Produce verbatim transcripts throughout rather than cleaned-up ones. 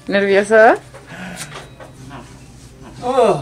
¿Nervioso? Oh.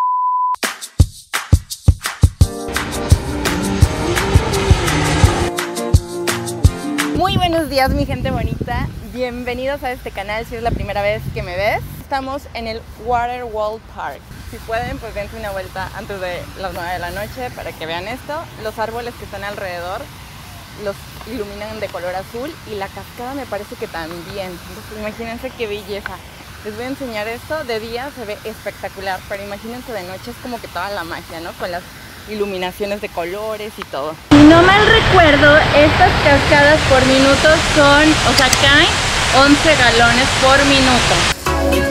Muy buenos días, mi gente bonita. Bienvenidos a este canal si es la primera vez que me ves. Estamos en el Water World Park. Si pueden, pues dense una vuelta antes de las nueve de la noche para que vean esto. Los árboles que están alrededor los iluminan de color azul y la cascada me parece que también. Entonces imagínense qué belleza. Les voy a enseñar esto. De día se ve espectacular, pero imagínense de noche es como que toda la magia, ¿no? Con las iluminaciones de colores y todo. Si no mal recuerdo, estas cascadas por minuto son, o sea, caen once galones por minuto.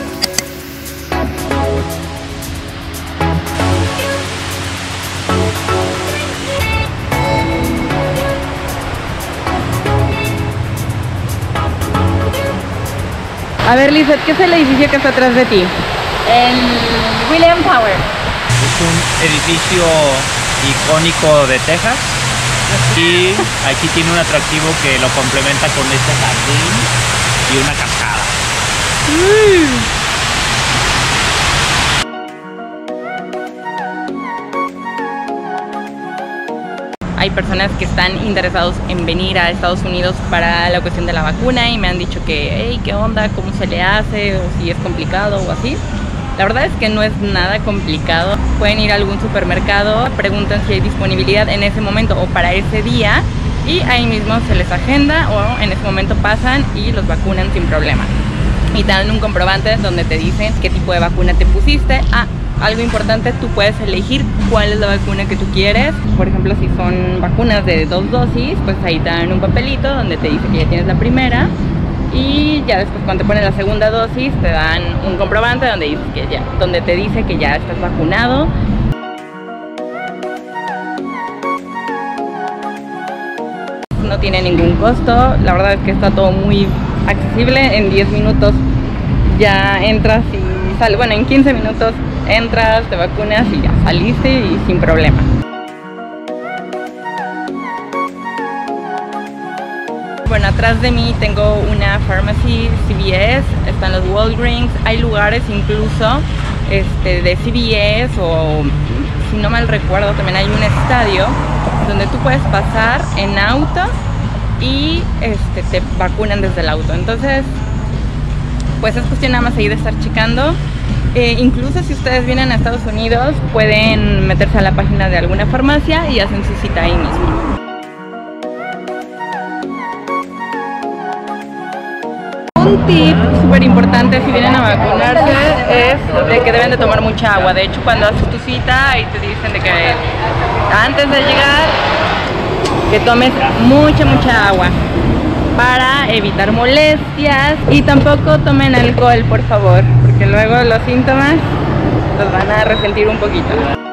A ver, Lizeth, ¿qué es el edificio que está atrás de ti? El William Tower. Es un edificio icónico de Texas y aquí tiene un atractivo que lo complementa con este jardín y una cascada. Mm. Hay personas que están interesados en venir a Estados Unidos para la cuestión de la vacuna y me han dicho que, hey, ¿qué onda? ¿Cómo se le hace? O si es complicado o así. La verdad es que no es nada complicado. Pueden ir a algún supermercado, preguntan si hay disponibilidad en ese momento o para ese día y ahí mismo se les agenda o en ese momento pasan y los vacunan sin problema. Y te dan un comprobante donde te dicen qué tipo de vacuna te pusiste. Ah, algo importante, tú puedes elegir cuál es la vacuna que tú quieres. Por ejemplo, si son vacunas de dos dosis, pues ahí te dan un papelito donde te dice que ya tienes la primera. Y ya después cuando te ponen la segunda dosis, te dan un comprobante donde, dices que ya, donde te dice que ya estás vacunado. No tiene ningún costo, la verdad es que está todo muy accesible. En diez minutos ya entras y sales, bueno, en quince minutos entras, te vacunas y ya saliste y sin problema. Bueno, atrás de mí tengo una Pharmacy C V S, están los Walgreens, hay lugares incluso este, de C V S o, si no mal recuerdo, también hay un estadio donde tú puedes pasar en auto y este, te vacunan desde el auto. Entonces, pues es cuestión nada más ahí de estar checando. Eh, incluso si ustedes vienen a Estados Unidos, pueden meterse a la página de alguna farmacia y hacen su cita ahí mismo. Un tip súper importante si vienen a vacunarse es de que deben de tomar mucha agua. De hecho, cuando haces tu cita, ahí te dicen de que antes de llegar, que tomes mucha, mucha agua para evitar molestias y tampoco tomen alcohol, por favor, porque luego los síntomas los van a resentir un poquito.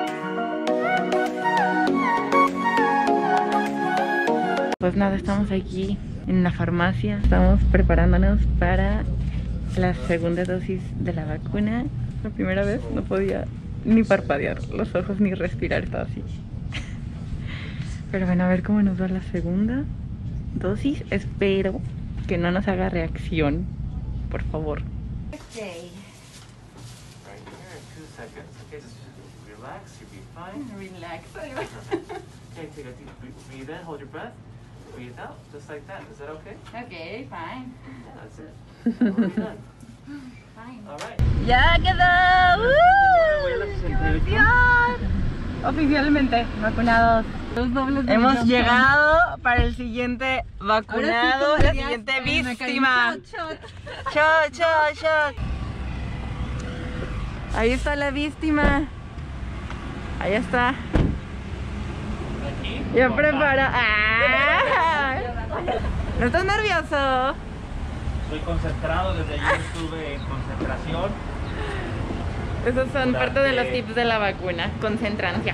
Pues nada, estamos aquí en la farmacia, estamos preparándonos para la segunda dosis de la vacuna. La primera vez no podía ni parpadear los ojos ni respirar, estaba así. Pero bueno, a ver cómo nos va la segunda dosis. Espero que no nos haga reacción, por favor. Okay. Right here in two seconds. Okay, just relax, you'll be fine. Relax. Okay, take a deep breathe in, hold your breath. Breathe out, just like that. Is that okay? Okay, fine. Yeah, that's it. Already done. Fine. All right. ¡Ya quedó! ¡Uh! ¡Qué emoción! Oficialmente vacunados. Hemos llegado para el siguiente vacunado, la siguiente víctima. Shot, shot, shot. Ahí está la víctima. Ahí está. Ya prepara. ¡Ah! ¿No estás nervioso? Estoy concentrado, desde ayer estuve en concentración. Esos son parte de los tips de la vacuna, concentrancia.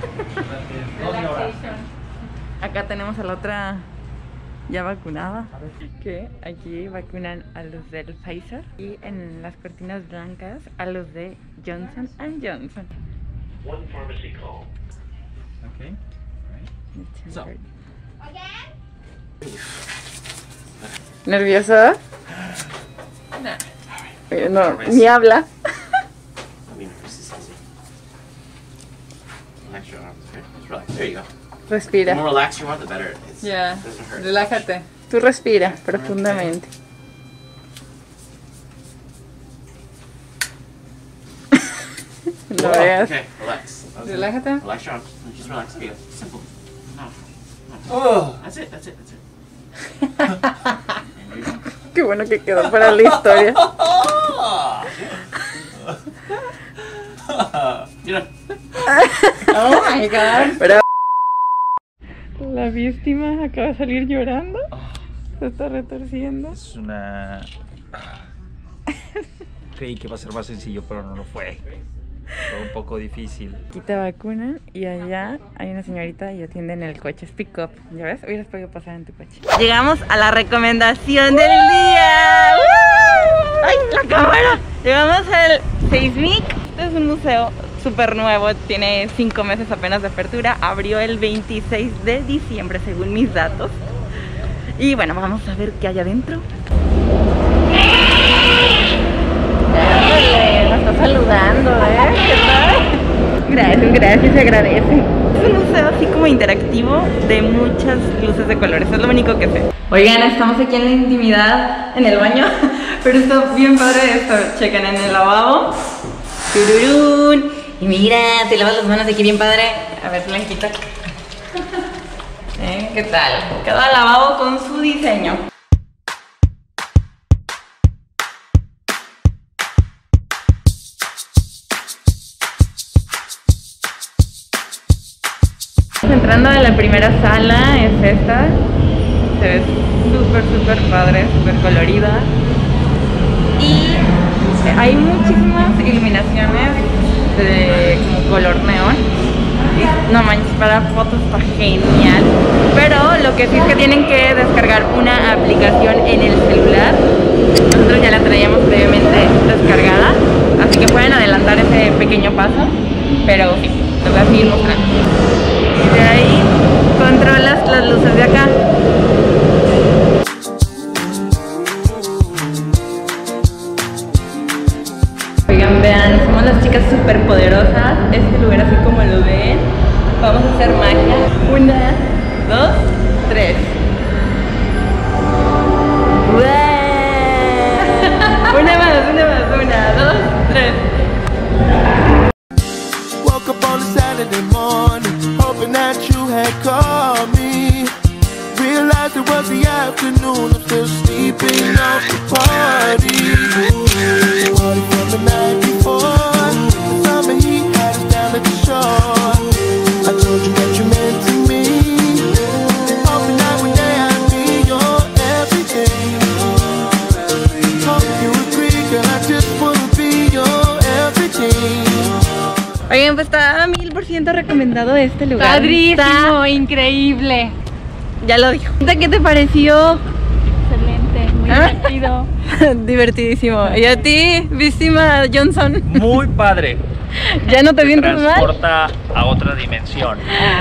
Acá tenemos a la otra ya vacunada, que aquí vacunan a los del Pfizer y en las cortinas blancas a los de Johnson and Johnson. One pharmacy call. Okay. Right. So. ¿Nervioso? No. Oye, no, ni habla. Respira. Ya, relájate. Tú respira profundamente. No veas. Relájate. Qué bueno que quedó para la historia. Oh my god. Pero la víctima acaba de salir llorando. Se está retorciendo. Es una... Creí que iba a ser más sencillo, pero no lo fue. Fue un poco difícil. Aquí te vacunan y allá hay una señorita y atienden el coche. Es pick up, ¿ya ves? Hubieras podido pasar en tu coche. Llegamos a la recomendación del día. ¡Uh! ¡Ay, la cámara! Llegamos al Seismic. Este es un museo súper nuevo, tiene cinco meses apenas de apertura. Abrió el veintiséis de diciembre según mis datos. Y bueno, vamos a ver qué hay adentro. Nos está saludando, ¿eh? ¿Qué tal? Gracias, gracias, se agradece. Es un museo así como interactivo de muchas luces de colores, es lo único que sé. Oigan, estamos aquí en la intimidad, en el baño, pero está bien padre esto. Chequen en el lavabo. ¡Tururún! Y mira, te lavas las manos aquí bien padre. A ver, Blanquita. ¿Eh? ¿Qué tal? Cada lavabo con su diseño. Entrando a la primera sala, es esta. Se ve súper, súper padre, súper colorida. Y hay muchísimas iluminaciones de como color neón. Y, no manches, para fotos está genial. Pero lo que sí es que tienen que descargar una aplicación en el celular. Nosotros ya la traíamos previamente descargada, así que pueden adelantar ese pequeño paso. Pero sí, les voy a seguir mostrando. Y de ahí controlas las luces de acá. Oigan, vean, somos las chicas súper poderosas. Este lugar así como lo ven. Vamos a hacer magia. Una, dos, tres. Una más, una más, una, dos, tres. Woke up on a Saturday morning, hoping that you had called me. Realized it was the afternoon, I'm still sleeping off the party. The party from the night before, the summer heat had us down at the shore. I told you what you meant to me, hoping that one day I'd be your everything. Hope you agree, girl, I just wanna be your everything. Oigan, pues está mil por ciento recomendado este lugar. Padrísimo, Está... increíble. Ya lo dijo. ¿Qué te pareció? Excelente, muy ¿Ah? divertido. Divertidísimo. ¿Y a ti, víctima Johnson? Muy padre. ¿Ya no te Te sientes mal? transporta a otra dimensión.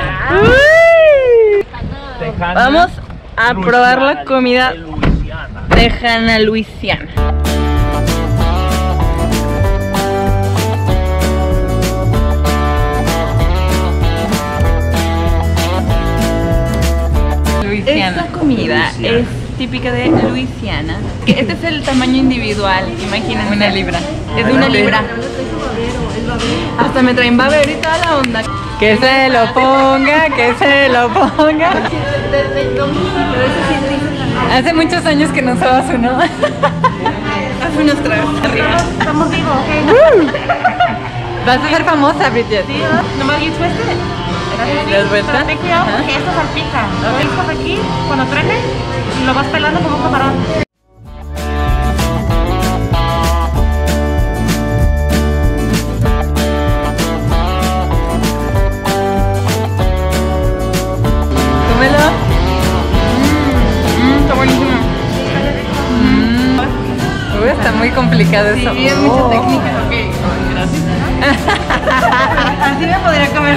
Uy. Tejana Vamos a Luisiana, probar la comida de Luisiana. tejana Luisiana. Esta comida Luisiana. es típica de Luisiana. Que este es el tamaño individual, imagínense. Una libra. Es de una libra. Hasta me traen babero y toda la onda. Que se lo ponga, que se lo ponga. Hace muchos años que no usabas uno. Hace unos tragos arriba. Estamos vivos, ¿ok? Vas a ser famosa, Bridget. Sí, nomás you twist it. ¿Das vuelta? Pero ten cuidado porque esto salpica. Lo dejas aquí, cuando truene, lo vas pelando como un camarón. Cómelo. Mmm, está buenísimo. Mm. Uy, está muy complicado eso. Sí, es mucha técnica. Ok, gracias. Así me podría comer.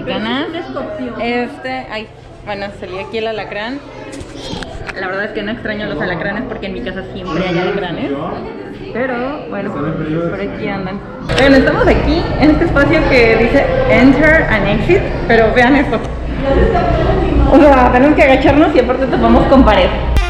mexicana. Este, ay, bueno, salí aquí el alacrán. La verdad es que no extraño los alacranes porque en mi casa siempre hay alacranes. Pero, bueno, por aquí andan. Bueno, estamos aquí en este espacio que dice Enter and Exit. Pero vean esto. O sea, tenemos que agacharnos y aparte tapamos con pared.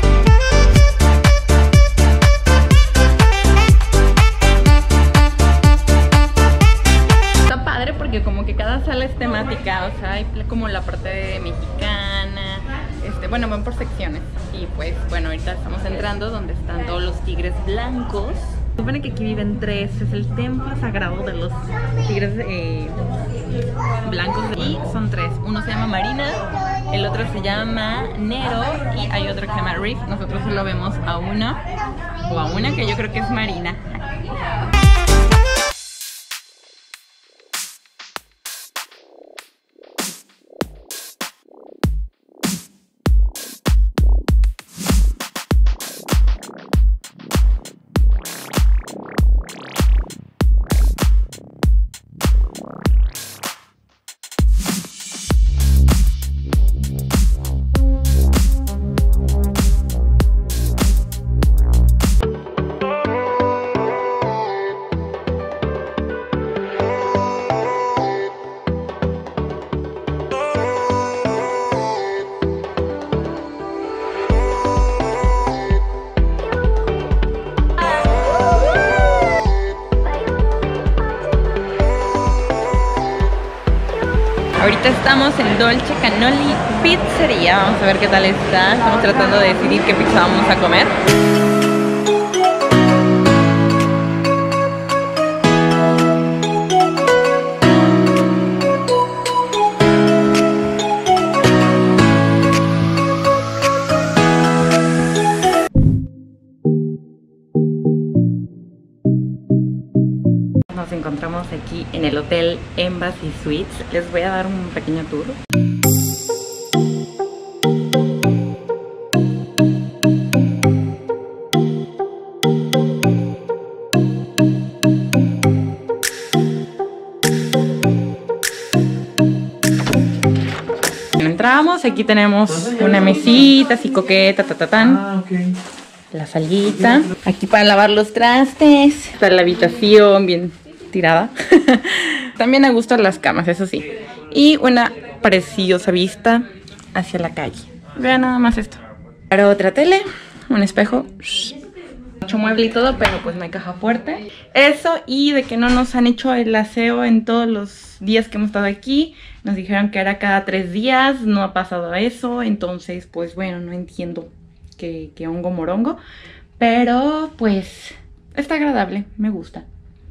Está padre porque como que cada sala es temática. O sea, hay como la parte mexicana. Este, bueno, van por secciones. Y pues, bueno, ahorita estamos entrando donde están todos los tigres blancos. Se supone que aquí viven tres, es el templo sagrado de los tigres eh, blancos. Y son tres, uno se llama Marina, el otro se llama Nero y hay otro que se llama Riff. Nosotros solo vemos a uno, o a una que yo creo que es Marina. Ahorita estamos en Dolce Cannoli Pizzeria. Vamos a ver qué tal está. Estamos tratando de decidir qué pizza vamos a comer. Nos encontramos aquí en el Hotel Embassy Suites. Les voy a dar un pequeño tour. Entramos, aquí tenemos una mesita así coqueta, ta, ta, tan. Ah, okay. La salita, aquí para lavar los trastes, para la habitación bien tirada. También a gusto las camas, eso sí. Y una preciosa vista hacia la calle. Vean nada más esto. Para otra tele, un espejo, mucho mueble y todo, pero pues no hay caja fuerte. Eso, y de que no nos han hecho el aseo en todos los días que hemos estado aquí. Nos dijeron que era cada tres días, no ha pasado eso. Entonces pues bueno, no entiendo que, que hongo morongo, pero pues está agradable, me gusta.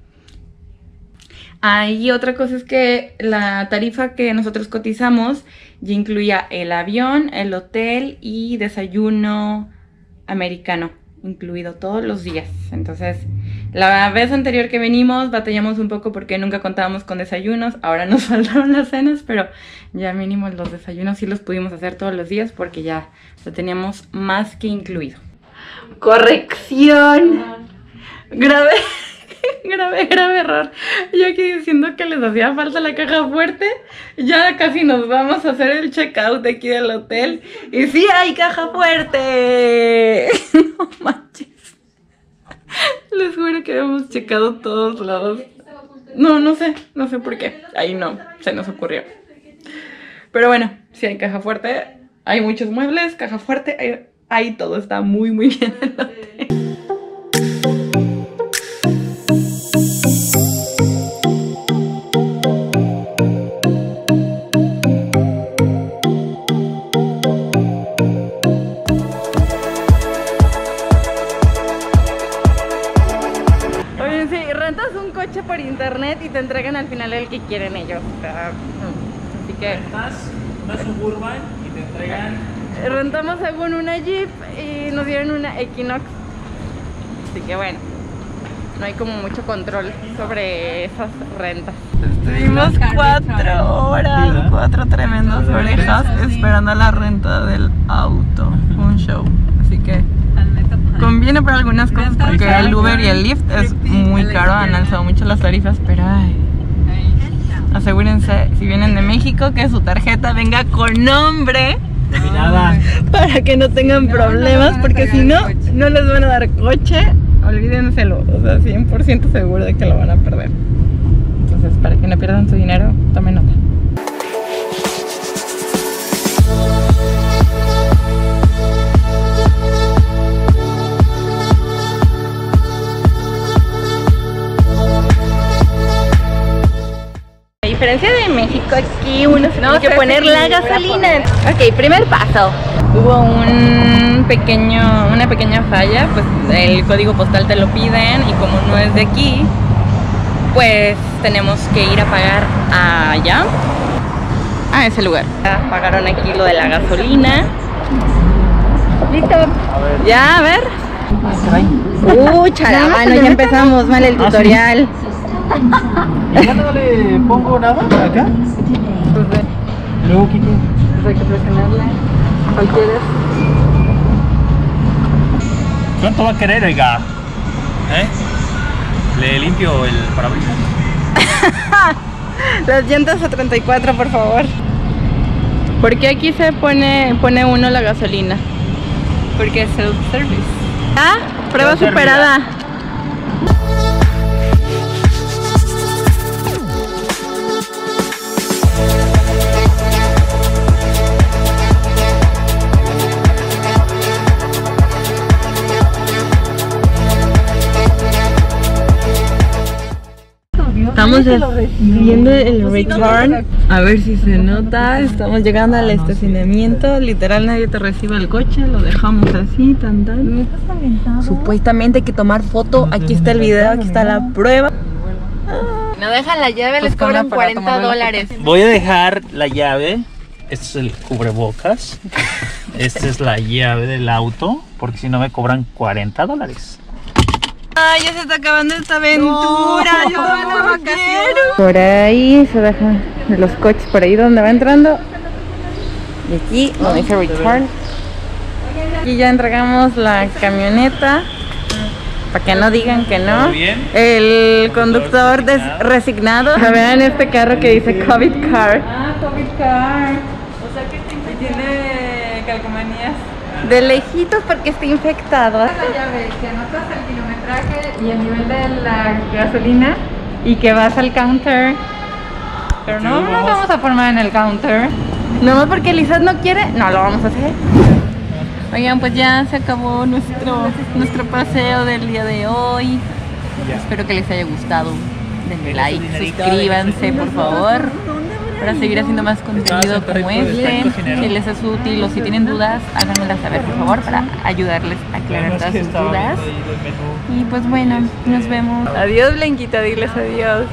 Ah, y otra cosa es que la tarifa que nosotros cotizamos ya incluía el avión, el hotel y desayuno americano, incluido todos los días. Entonces, la vez anterior que venimos batallamos un poco porque nunca contábamos con desayunos. Ahora nos faltaron las cenas, pero ya mínimo los desayunos sí los pudimos hacer todos los días porque ya lo teníamos más que incluido. ¡Corrección! Grave, grave, grave error. Yo aquí diciendo que les hacía falta la caja fuerte. Ya casi nos vamos a hacer el checkout de aquí del hotel. ¡Y sí hay caja fuerte! No manches. Les juro que habíamos checado todos lados. No, no sé, no sé por qué. Ahí no, se nos ocurrió. Pero bueno, sí hay caja fuerte. Hay muchos muebles, caja fuerte. Hay, hay todo, está muy muy bien el hotel. Por internet y te entregan al final el que quieren ellos. O sea, así que rentas una Suburban y te entregan. Rentamos según una Jeep y nos dieron una Equinox. Así que bueno, no hay como mucho control sobre esas rentas. Estuvimos cuatro horas, cuatro tremendas orejas esperando la renta del auto. Un show. Así que conviene para algunas cosas porque el Uber y el Lyft es muy caro, han alzado mucho las tarifas, pero ay, asegúrense si vienen de México México que su tarjeta venga con nombre. De mi nada. Para que no tengan problemas, porque si no, no les van a dar coche. Olvídenselo, o sea, cien por ciento seguro de que lo van a perder. Entonces, para que no pierdan su dinero, tomen nota. A diferencia de México, aquí uno se tiene que poner la gasolina. Ok, primer paso. Hubo un pequeño, una pequeña falla, pues el código postal te lo piden y como no es de aquí, pues tenemos que ir a pagar allá, a ese lugar. Ya pagaron aquí lo de la gasolina. ¿Listo? Ya, a ver. Uh, charamano, ya empezamos mal el tutorial. ¿Y ya no le pongo nada acá? Pues ve. Luego, Kiki. Pues hay que presionarla. ¿Cuál quieres? ¿Cuánto va a querer, oiga? ¿Eh? Le limpio el parabrisas. Las llantas a treinta y cuatro, por favor. ¿Por qué aquí se pone, pone uno la gasolina? Porque es self-service. Ah, prueba superada. Estamos viendo el return, a ver si se nota. Estamos llegando al estacionamiento. Literal nadie te recibe el coche, lo dejamos así, tan tan. Supuestamente hay que tomar foto. Aquí está el video, aquí está la prueba. No dejan la llave, les cobran cuarenta dólares. Voy a dejar la llave. Este es el cubrebocas. Esta es la llave del auto, porque si no me cobran cuarenta dólares. Ay, ya se está acabando esta aventura. No, yo no quiero. Por ahí se dejan los coches, por ahí donde va entrando. Y aquí donde dice return. Aquí ya entregamos la camioneta. Para que no digan que no. El conductor resignado. Vean este carro que dice COVID car. Ah, COVID car. O sea que tiene calcomanías. De lejitos porque está infectado. La llave que anotas el kilometraje y el nivel de la gasolina y que vas al counter. Pero no nos vamos a formar en el counter. Nomás porque Lizeth no quiere, no lo vamos a hacer. Oigan, pues ya se acabó nuestro, nuestro paseo del día de hoy. Ya. Espero que les haya gustado. Denle like, suscríbanse por favor, para seguir haciendo más contenido como este. Si les es útil o si tienen dudas, háganmelas saber por favor para ayudarles a aclarar todas sus dudas. Y pues bueno, nos vemos. Adiós, Blanquita, diles adiós.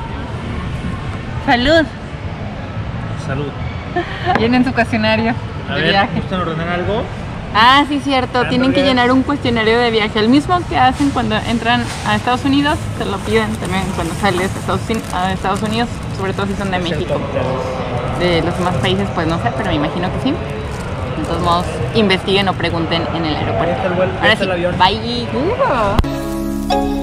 Salud. Salud. Llenen su cuestionario A de ver, viaje. ¿gustan ordenar algo? Ah, sí, cierto. Tienen que llenar un cuestionario de viaje. El mismo que hacen cuando entran a Estados Unidos, se lo piden también cuando sales a Estados Unidos, sobre todo si son de México. De los demás países, pues no sé, pero me imagino que sí. De todos modos, investiguen o pregunten en el aeropuerto. Ahora sí, bye.